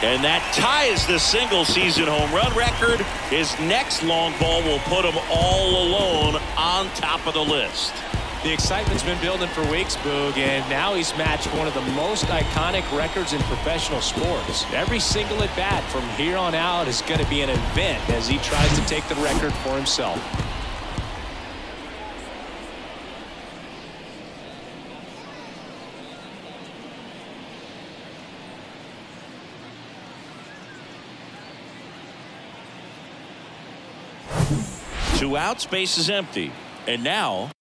And that ties the single-season home run record. His next long ball will put him all alone on top of the list. The excitement's been building for weeks, Boog, and now he's matched one of the most iconic records in professional sports. Every single at-bat from here on out is going to be an event as he tries to take the record for himself. Two outs, base is empty. And now